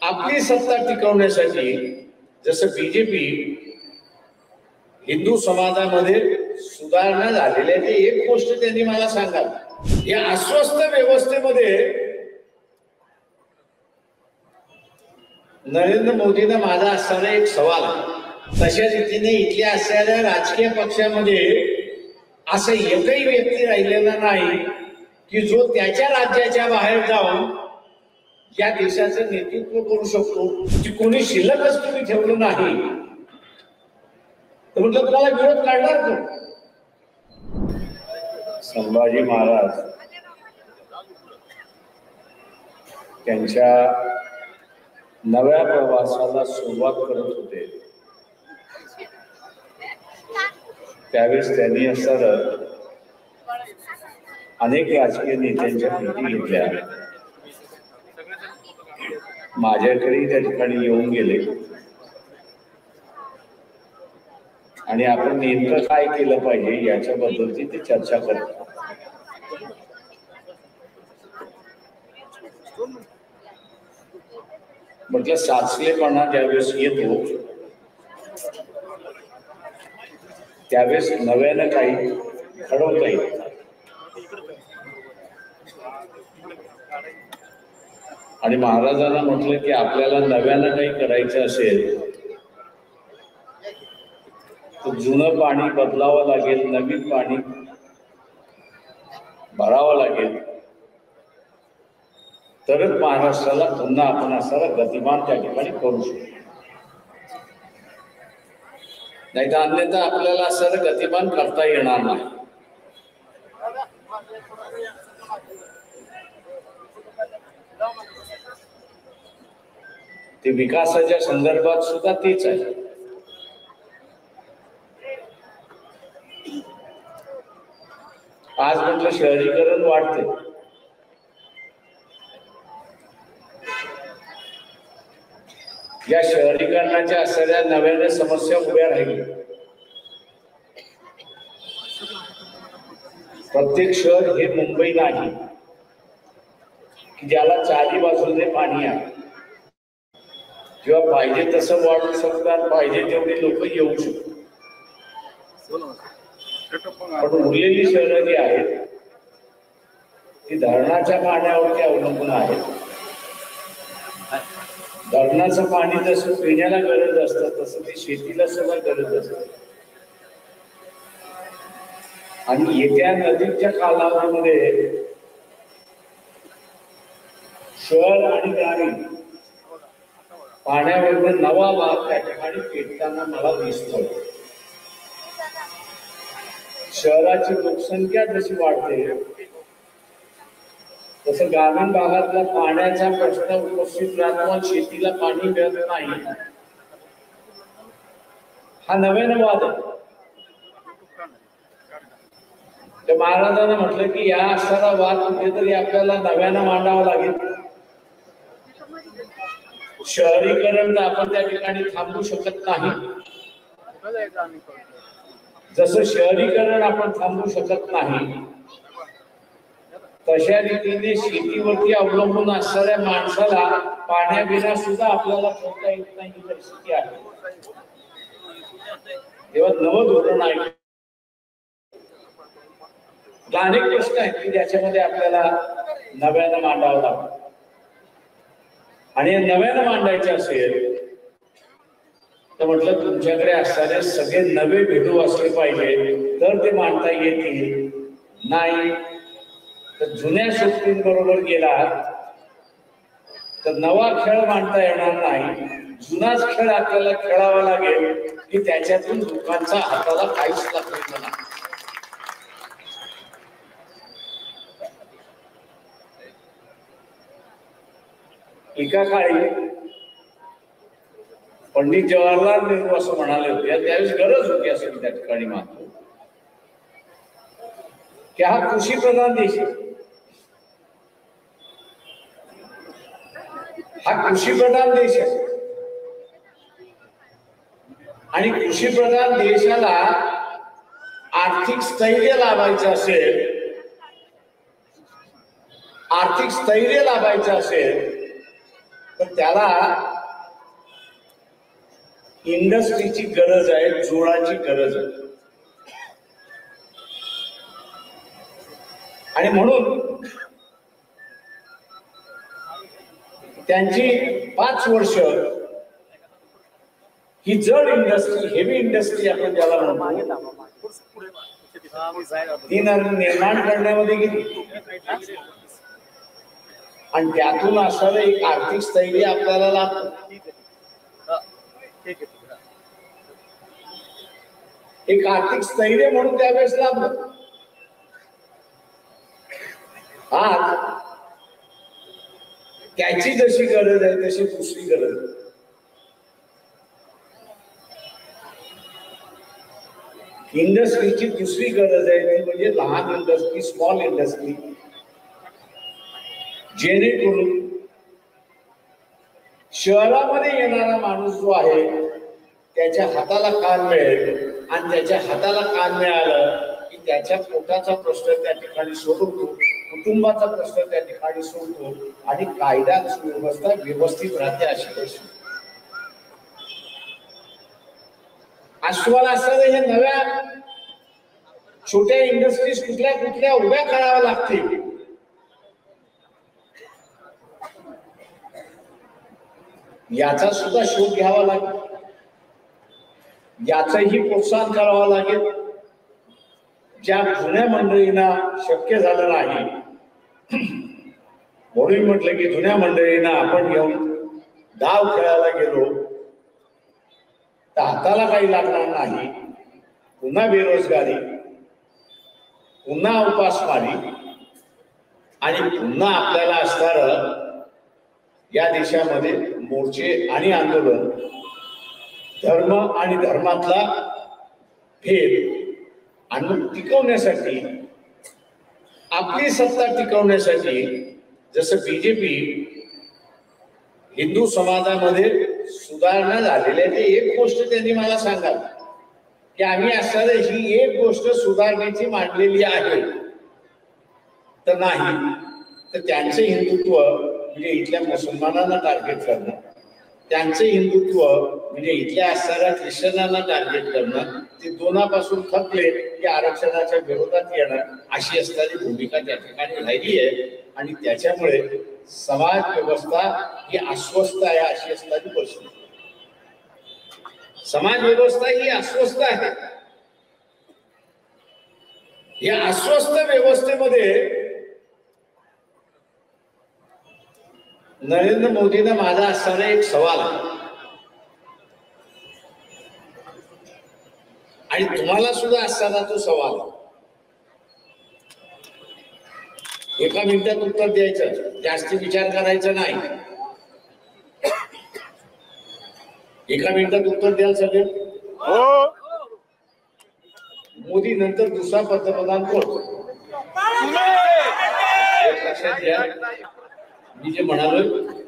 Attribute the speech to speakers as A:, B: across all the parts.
A: आपली सत्ता टिकवण्यासाठी जसं बीजेपी हिंदू समाजामध्ये सुधारणा झालेल्या आहे, एक गोष्ट त्यांनी मला सांगावी, या अस्वस्थ व्यवस्थेमध्ये नरेंद्र मोदींना माझा असणारा एक सवाल आहे, तशा रीतीने इथल्या असणाऱ्या राजकीय पक्षामध्ये असं एकही व्यक्ती राहिलेला नाही की जो त्याच्या राज्याच्या बाहेर जाऊन या देशाचं नेतृत्व करू शकतो, की कोणी शिल्लकच तुम्ही ठेवलं नाही तर म्हटलं तुम्हाला विरोध काढणार कोण? संभाजी महाराज त्यांच्या नव्या प्रवासाला सुरुवात करत होते त्यावेळेस त्यांनी असं अनेक राजकीय नेत्यांच्या भेटी घेतल्या, माझ्याकडे त्या ठिकाणी येऊन गेले आणि आपण नेमकं काय केलं पाहिजे याच्याबद्दलची ते चर्चा करतात. म्हटलं साचलेपणा ज्यावेळेस येतो त्यावेळेस नव्यानं काही घडवता येईल आणि महाराजांना म्हटलं की आपल्याला नव्यानं काही करायचं असेल तर जुनं पाणी बदलावं लागेल, नवीन पाणी भरावं लागेल, तरच महाराष्ट्राला पुन्हा आपण असणारा गतिमान त्या ठिकाणी करू शकतो. नाही तर अन्यथा आपल्याला असणारं गतिमान करता येणार नाही. ते विकासाच्या संदर्भात सुद्धा तेच आहे. आज म्हटलं शहरीकरण वाढते, या शहरीकरणाच्या असणाऱ्या नव्याने समस्या उभ्या राहिल्या. प्रत्येक शहर हे मुंबई नाही की ज्याला चारी बाजूने पाणी आहे किंवा पाहिजे तसं वाढू शकतात, पाहिजे तेवढी लोक येऊ शकतात. पण उरलेली शहरं जी आहेत ती धरणाच्या पाण्यावरती अवलंबून आहेत. धरणाचं पाणी जसं पिण्याला गरज असतं तसं ती शेतीला सुद्धा गरज असते. आणि येत्या नदीच्या कालावधीमध्ये शहर आणि ग्रामीण पाण्यावरून नवा भाग त्या ठिकाणी पेटताना मला दिसतो. शहराची लोकसंख्या जशी वाढते तसं ग्रामीण भागातला पाण्याचा प्रश्न उपस्थित राहतो, शेतीला पाणी मिळत नाही. हा नव्यानं वाद आहे. तर महाराजांना म्हटलं की या असणारा वाद कुठेतरी आपल्याला नव्यानं मांडावा लागेल. शहरीकरण आपण त्या ठिकाणी थांबवू शकत नाही, जसं शहरीकरण आपण थांबवू शकत नाही तशा रीतीने शेतीवरती अवलंबून असणाऱ्या माणसाला पाण्याविना सुद्धा आपल्याला ठेवता येत नाही ही परिस्थिती आहे. तेव्हा नवं धोरण आहे. अनेक प्रश्न आहेत की ज्याच्यामध्ये आपल्याला नव्यानं मांडावं लागतं आणि नव्यानं मांडायचं असेल तर म्हटलं तुमच्याकडे असणारे सगळे नवे भेदू असले पाहिजे तर ते मांडता येतील. नाही तर जुन्या शक्तींबरोबर गेला तर नवा खेळ मांडता येणार नाही. जुनाच खेळ आपल्याला खेळावा लागेल की त्याच्यातून लोकांचा हाताला काहीच लागलं नाही. एका काळी पंडित जवाहरलाल नेहरू असं म्हणाले होते, त्यावेळेस गरज होती असं मी त्या ठिकाणी मानतो की हा कृषी प्रधान देश आहे. हा कृषी प्रधान देश आहे आणि कृषी प्रधान देशाला आर्थिक स्थैर्य लाभायचं असेल, आर्थिक स्थैर्य लाभायचं असेल तर त्याला इंडस्ट्रीची गरज आहे, जोडाची गरज आहे. आणि म्हणून त्यांची 5 वर्ष ही जड इंडस्ट्री, हेवी इंडस्ट्री आपण ज्याला म्हणतो, ती निर्माण करण्यामध्ये गेली. आणि त्यातून असणारं एक आर्थिक स्थैर्य आपल्याला लाभतं. एक आर्थिक स्थैर्य म्हणून त्यावेळेस लाभलं. आज त्याची जशी गरज आहे तशी दुसरी गरज आहे. इंडस्ट्रीची दुसरी गरज आहे ती म्हणजे लहान इंडस्ट्री, स्मॉल इंडस्ट्री, जेणेकरून शहरामध्ये येणारा माणूस जो आहे त्याच्या हाताला काम मिळेल. आणि त्याच्या हाताला काम मिळालं की त्याच्या पोटाचा प्रश्न त्या ठिकाणी सोडवतो, कुटुंबाचा प्रश्न त्या ठिकाणी सोडतो आणि कायदा सुव्यवस्था व्यवस्थित राहते अशी परिस्थिती. आज तुम्हाला असं हे नव्या छोट्या इंडस्ट्रीज कुठल्या कुठल्या उभ्या कराव्या लागतील. याचा सुद्धा शोध घ्यावा लागेल, याचंही प्रोत्साहन करावं लागेल. ज्या जुन्या मंडळींना शक्य झालं नाही म्हणून म्हटलं की जुन्या मंडळींना आपण घेऊन डाव खेळायला गेलो तर हाताला काही लागणार नाही. पुन्हा बेरोजगारी, पुन्हा उपासमारी आणि पुन्हा आपल्याला असणारं या देशामध्ये मोर्चे आणि आंदोलन, धर्म आणि धर्मातला भेद आणि टिकवण्यासाठी, आपली सत्ता टिकवण्यासाठी, जसं बीजेपी हिंदू समाजामध्ये सुधारणा झालेल्या आहे. एक गोष्ट त्यांनी मला सांगाल की आम्ही असणारे ही एक गोष्ट सुधारण्याची मांडलेली आहे, तर नाही तर त्यांचे हिंदुत्व म्हणजे इथल्या मुसलमानांना टार्गेट करणं, त्यांचे हिंदुत्व म्हणजे इथल्या असणाऱ्या ख्रिश्चनांना टार्गेट करणं, ते दोनापासून थकले की आरक्षणाच्या विरोधात येणं, अशी असणारी भूमिका त्या ठिकाणी राहिली आहे. आणि त्याच्यामुळे समाज व्यवस्था ही अस्वस्थ आहे अशी असणारी परिस्थिती. समाज व्यवस्था ही अस्वस्थ आहे. या अस्वस्थ व्यवस्थेमध्ये नरेंद्र मोदींना माझा असणारा एक सवाल आहे आणि तुम्हाला सुद्धा असताना तो सवाल आहे. एका मिनिटात उत्तर द्यायचं, जास्ती विचार करायचा नाही. एका मिनिटात उत्तर द्याल सगळे. मोदी नंतर दुसरा पंतप्रधान कोण? लक्षात घ्या, मी जे म्हणालोय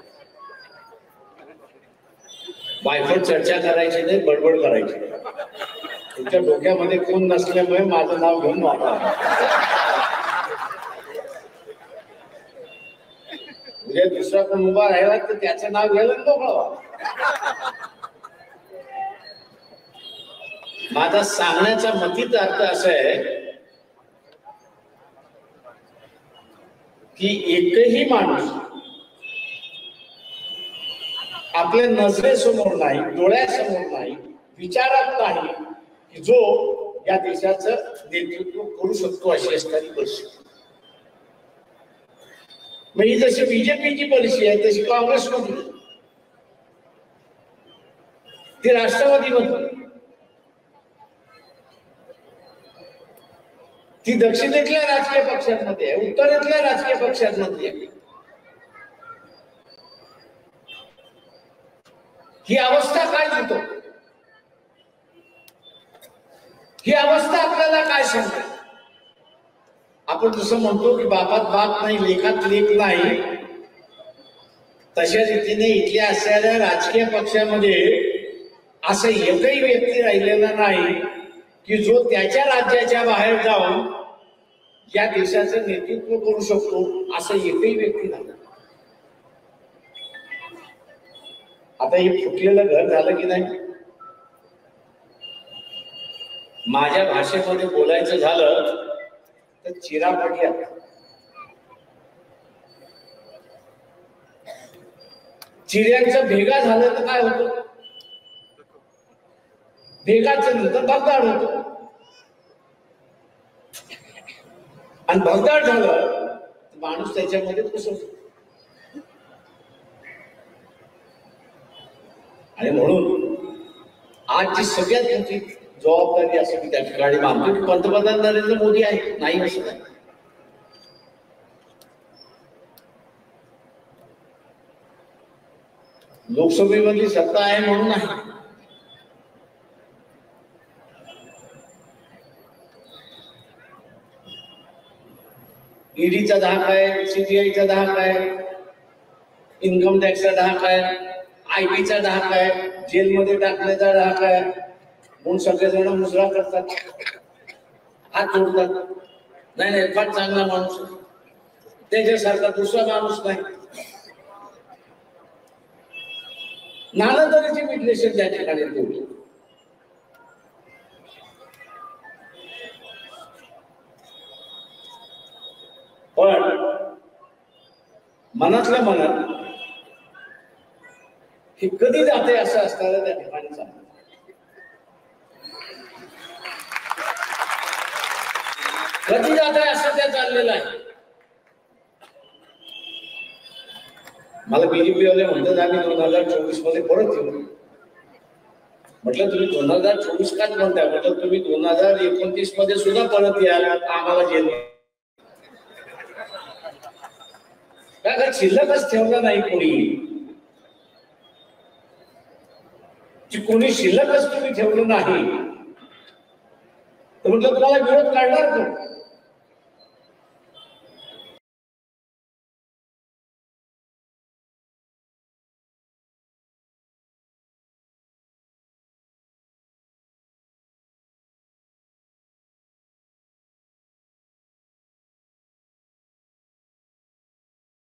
A: बायफट चर्चा करायची नाही, बडबड करायची. तुमच्या डोक्यामध्ये कोण नसल्यामुळे माझं नाव घेऊन वापरा. उद्या दुसरा कोण उभा राहिला तर त्याचं नाव घ्यायला मोकळा. माझा सांगण्याचा मतीत अर्थ असा आहे की एकही माणूस आपल्या नजरेसमोर नाही, डोळ्यासमोर नाही, विचारात नाही की जो या देशाचं नेतृत्व करू शकतो अशी असणारी परिस्थिती. मग ही जशी बीजेपीची परिस्थिती आहे तशी काँग्रेसमधली, ती राष्ट्रवादीमधली, ती दक्षिणेतल्या राजकीय पक्षांमध्ये आहे, उत्तरेतल्या राजकीय पक्षांमध्ये आहे. ही अवस्था काय होतो? ही अवस्था आपल्याला काय सांगते? आपण जसं म्हणतो की बापात बाप नाही, लेखात लेख नाही, तशा रीतीने इथल्या असणाऱ्या राजकीय पक्षामध्ये असं एकही व्यक्ती राहिलेला नाही की जो त्याच्या राज्याच्या बाहेर जाऊन या देशाचं नेतृत्व करू शकतो, असं एकही व्यक्ती नाही. आता हे फुटलेलं घर झालं की नाही? माझ्या भाषेमध्ये बोलायचं झालं तर चिरा पडल्या. चिऱ्यांचं भेगा झालं तर काय होतं? भेगाचं नंतर भगदाड होतं, आणि भगदाड झालं तर माणूस त्याच्यामध्ये घुसतो. आणि म्हणून आजची सगळ्यात मोठी जबाबदारी असं मी त्या ठिकाणी मानतो की पंतप्रधान नरेंद्र मोदी आहे, नाही असं नाही. लोकसभेमधली सत्ता आहे म्हणून आहे. ईडीचा धाक आहे, सीबीआयचा धाक आहे, इन्कम टॅक्सचा धाक आहे, आयटीचा धाक आहे, जेलमध्ये टाकण्याचा धाक आहे. म्हणून सगळेजण मुजरा करतात, हात जोडतात. नाही नाही, फार चांगला माणूस, त्याच्यासारखा दुसरा माणूस नाही. नाना तऱ्हेचे विश्लेषण त्या ठिकाणी ठेवले. पण मनातल्या मनात हे कधी जाते असं असताना त्या ठिकाणी चालतं. कधी जात आहे असं त्या चाललेलं आहे. मला बीजेपी वाले म्हणतात आम्ही 2024 मध्ये परत येऊ. म्हटलं तुम्ही 2024 काच म्हणताय? म्हटलं तुम्ही 2029 मध्ये सुद्धा परत याल, आम्हाला जेल काय शिल्लकच ठेवलं नाही कोणी शिल्लकच तुम्ही ठेवलं नाही तर म्हटलं तुम्हाला विरोध काढणार कोण?